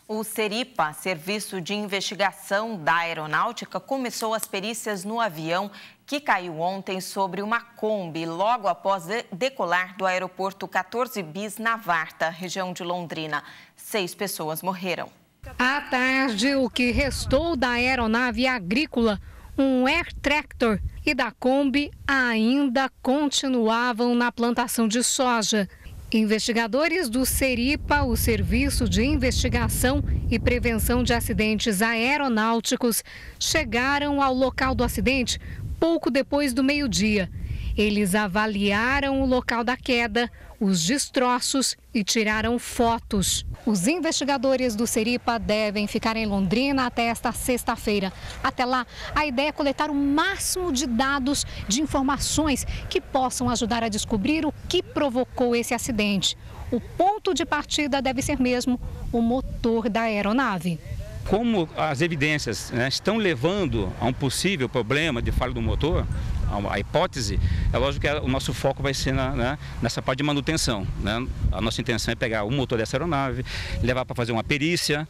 O Seripa, Serviço de Investigação da Aeronáutica, começou as perícias no avião que caiu ontem sobre uma Kombi, logo após decolar do aeroporto 14 Bis na Varta, região de Londrina. 6 pessoas morreram. À tarde, o que restou da aeronave agrícola, um Air Tractor e da Kombi ainda continuavam na plantação de soja. Investigadores do Seripa, o Serviço de Investigação e Prevenção de Acidentes Aeronáuticos, chegaram ao local do acidente pouco depois do meio-dia. Eles avaliaram o local da queda, os destroços e tiraram fotos. Os investigadores do Seripa devem ficar em Londrina até esta sexta-feira. Até lá, a ideia é coletar o máximo de dados, de informações que possam ajudar a descobrir o que provocou esse acidente. O ponto de partida deve ser mesmo o motor da aeronave. Como as evidências estão levando a um possível problema de falha do motor, a hipótese, é lógico que o nosso foco vai ser nessa parte de manutenção. A nossa intenção é pegar o motor dessa aeronave, levar para fazer uma perícia,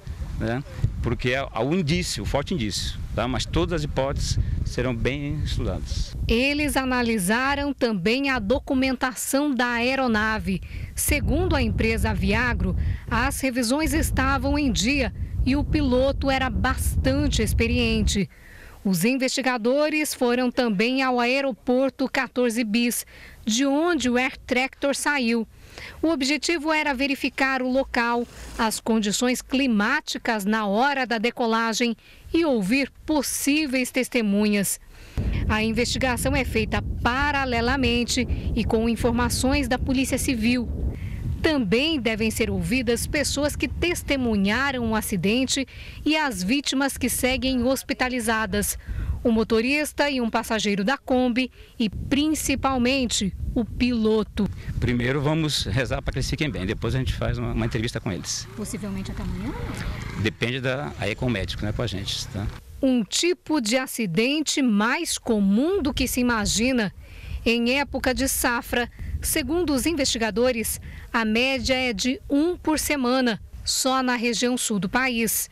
porque é o indício, o forte indício. Mas todas as hipóteses serão bem estudadas. Eles analisaram também a documentação da aeronave. Segundo a empresa Aviagro, as revisões estavam em dia e o piloto era bastante experiente. Os investigadores foram também ao aeroporto 14 Bis, de onde o Air Tractor saiu. O objetivo era verificar o local, as condições climáticas na hora da decolagem e ouvir possíveis testemunhas. A investigação é feita paralelamente e com informações da Polícia Civil. Também devem ser ouvidas pessoas que testemunharam o acidente e as vítimas que seguem hospitalizadas, o motorista e um passageiro da Kombi e, principalmente, o piloto. Primeiro vamos rezar para que eles fiquem bem, depois a gente faz uma entrevista com eles. Possivelmente até amanhã? Depende aí com o médico, com a gente. Tá? Um tipo de acidente mais comum do que se imagina. Em época de safra, segundo os investigadores, a média é de 1 por semana, só na região sul do país.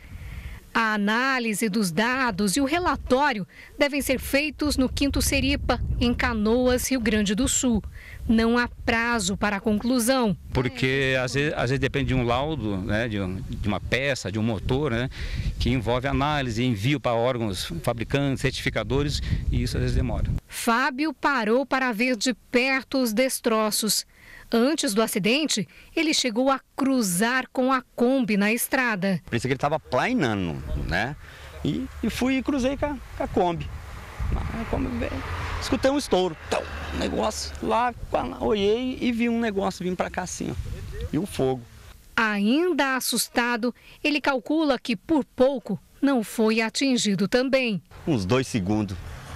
A análise dos dados e o relatório devem ser feitos no 5º Seripa, em Canoas, Rio Grande do Sul. Não há prazo para a conclusão. Porque às vezes depende de um laudo, de uma peça, de um motor, que envolve análise, envio para órgãos fabricantes, certificadores, e isso às vezes demora. Fábio parou para ver de perto os destroços. Antes do acidente, ele chegou a cruzar com a Kombi na estrada. Parecia que ele estava planeando, E fui e cruzei com a Kombi. Escutei um estouro, um negócio lá, olhei e vi um negócio vindo para cá assim, e um fogo. Ainda assustado, ele calcula que por pouco não foi atingido também. Uns 2 segundos.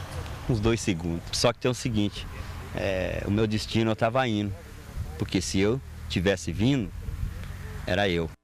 Só que tem o seguinte, o meu destino eu estava indo, porque se eu tivesse vindo, era eu.